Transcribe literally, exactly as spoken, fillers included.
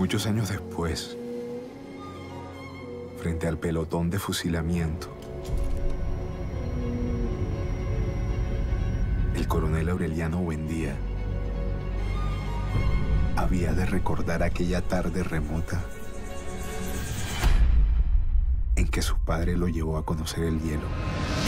Muchos años después, frente al pelotón de fusilamiento, el coronel Aureliano Buendía había de recordar aquella tarde remota en que su padre lo llevó a conocer el hielo.